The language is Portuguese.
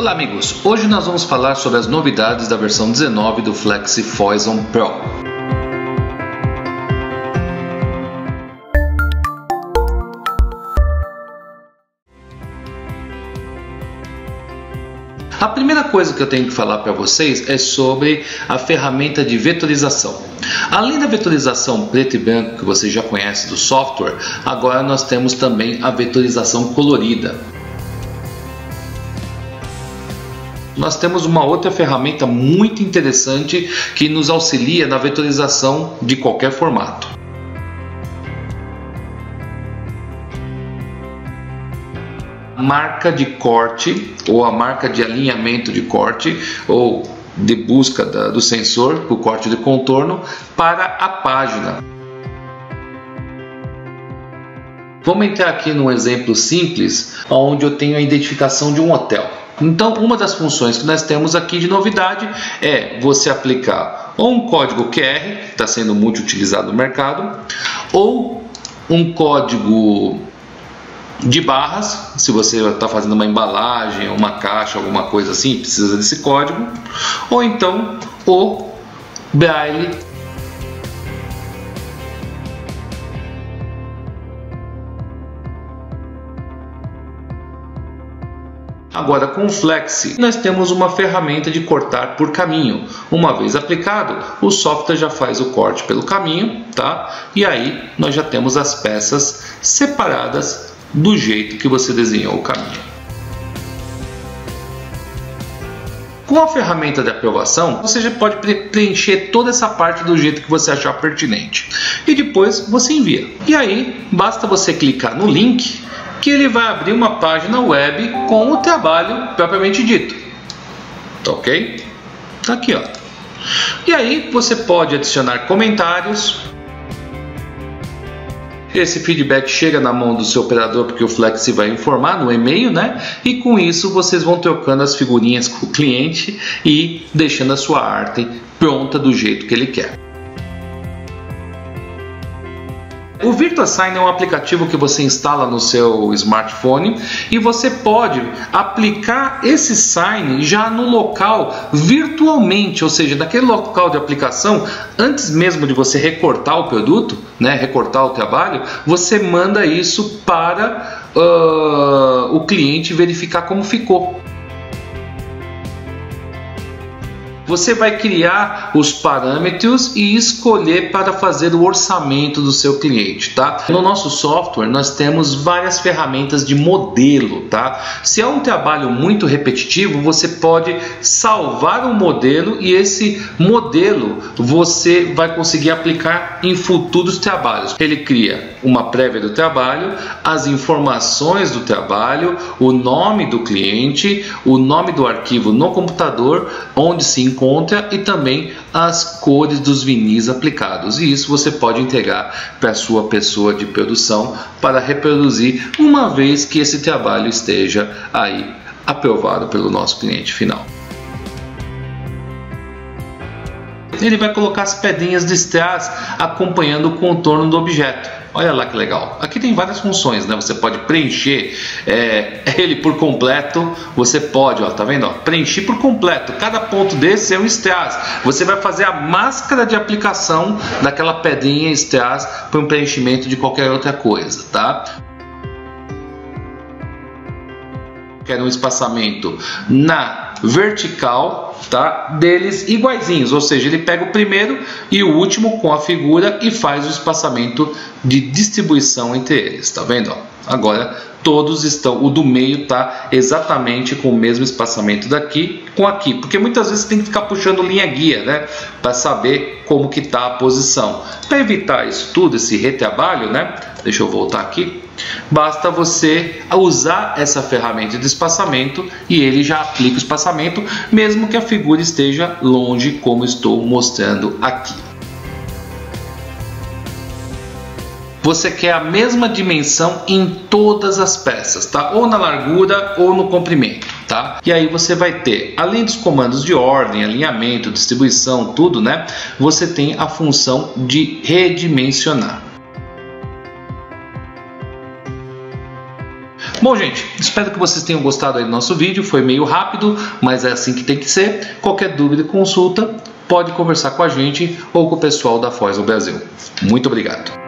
Olá amigos, hoje nós vamos falar sobre as novidades da versão 19 do FlexiFoison Pro. A primeira coisa que eu tenho que falar para vocês é sobre a ferramenta de vetorização. Além da vetorização preto e branco que você já conhece do software, agora nós temos também a vetorização colorida. Nós temos uma outra ferramenta muito interessante que nos auxilia na vetorização de qualquer formato. A marca de corte ou a marca de alinhamento de corte ou de busca do sensor, o corte de contorno para a página. Vamos entrar aqui num exemplo simples onde eu tenho a identificação de um hotel. Então, uma das funções que nós temos aqui de novidade é você aplicar ou um código QR, que está sendo muito utilizado no mercado, ou um código de barras, se você está fazendo uma embalagem, uma caixa, alguma coisa assim, precisa desse código, ou então o braille. Agora com o Flexi nós temos uma ferramenta de cortar por caminho. Uma vez aplicado, o software já faz o corte pelo caminho, tá? E aí nós já temos as peças separadas do jeito que você desenhou o caminho. Com a ferramenta de aprovação, você já pode preencher toda essa parte do jeito que você achar pertinente. E depois você envia. E aí basta você clicar no link que ele vai abrir uma página web com o trabalho propriamente dito. Tá ok? Tá aqui, ó. E aí você pode adicionar comentários. Esse feedback chega na mão do seu operador porque o Flexi vai informar no e-mail, né? E com isso vocês vão trocando as figurinhas com o cliente e deixando a sua arte pronta do jeito que ele quer. O VirtuaSign é um aplicativo que você instala no seu smartphone e você pode aplicar esse sign já no local virtualmente, ou seja, naquele local de aplicação, antes mesmo de você recortar o produto, né, recortar o trabalho, você manda isso para o cliente verificar como ficou. Você vai criar os parâmetros e escolher para fazer o orçamento do seu cliente, tá? No nosso software nós temos várias ferramentas de modelo, tá? Se é um trabalho muito repetitivo, você pode salvar um modelo e esse modelo você vai conseguir aplicar em futuros trabalhos. Ele cria uma prévia do trabalho, as informações do trabalho, o nome do cliente, o nome do arquivo no computador, onde se encontra e também as cores dos vinis aplicados. E isso você pode entregar para a sua pessoa de produção para reproduzir uma vez que esse trabalho esteja aí aprovado pelo nosso cliente final. Ele vai colocar as pedrinhas de strass acompanhando o contorno do objeto. Olha lá que legal. Aqui tem várias funções, né? Você pode preencher ele por completo. Você pode, ó, tá vendo? Ó, preencher por completo. Cada ponto desse é um strass. Você vai fazer a máscara de aplicação daquela pedrinha strass para um preenchimento de qualquer outra coisa, tá? Quero um espaçamento na vertical, tá? Deles iguaizinhos, ou seja, ele pega o primeiro e o último com a figura e faz o espaçamento de distribuição entre eles, tá vendo? Ó, agora todos estão, o do meio tá exatamente com o mesmo espaçamento daqui com aqui, porque muitas vezes você tem que ficar puxando linha guia, né, para saber como que tá a posição. Para evitar isso tudo, esse retrabalho, né, deixa eu voltar aqui, basta você usar essa ferramenta de espaçamento e ele já aplica o espaçamento, mesmo que a figura esteja longe, como estou mostrando aqui. Você quer a mesma dimensão em todas as peças, tá? Ou na largura ou no comprimento, tá? E aí você vai ter, além dos comandos de ordem, alinhamento, distribuição, tudo, né? Você tem a função de redimensionar. Bom, gente, espero que vocês tenham gostado aí do nosso vídeo. Foi meio rápido, mas é assim que tem que ser. Qualquer dúvida e consulta, pode conversar com a gente ou com o pessoal da Foz no Brasil. Muito obrigado.